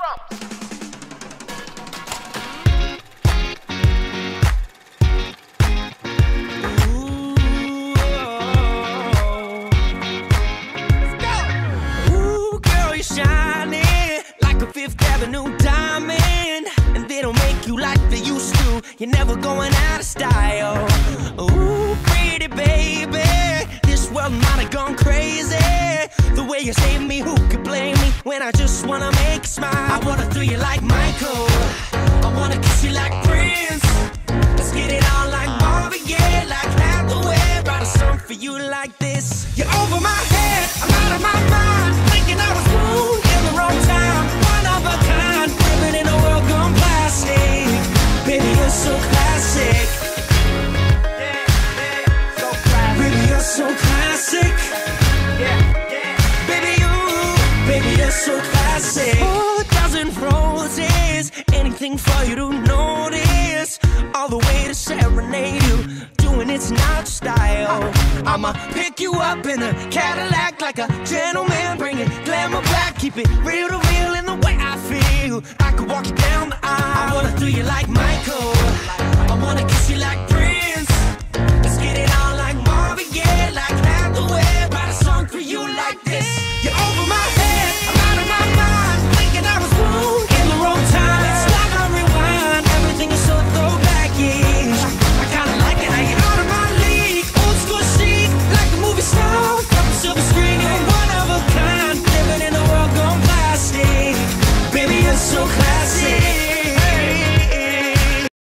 Avenue diamond, and they don't make you like they used to. You're never going out of style. Ooh, pretty baby, this world might have gone crazy. The way you save me, who could blame me when I just wanna make you smile? I wanna throw you like Michael, I wanna kiss you like Prince. Let's get it on like Marvin, yeah, like Hathaway. Write a song for you like this. You're over my head, I'm out of my mind, thinking I was wrong in the wrong time. Of a kind, living in a world gone plastic. Baby, you're so classic. So classic. Baby, you're so classic. Baby, you're so classic. 4,000 roses, anything for you to notice. All the way to serenade you, doing it's not style. I'ma pick you up in a Cadillac like a gentleman, bring it glamour back, keep it real to real in the way I feel. I could walk you down the aisle. I wanna do you like Michael,